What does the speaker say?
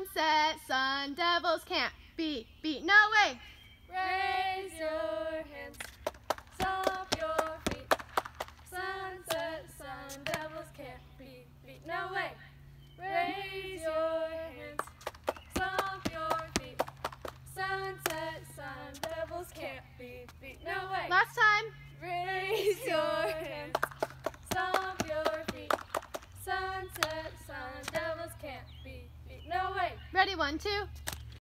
Sunset, sun devils can't be beat. No way! Raise your hands, stomp your feet. Sunset, sun devils can't be beat. No way! Raise your hands, stomp your feet. Sunset, sun devils can't be beat. No way! Last time. Raise your hands, stomp your feet. Sunset, sun devils can't be beat. No way! Ready, 1, 2.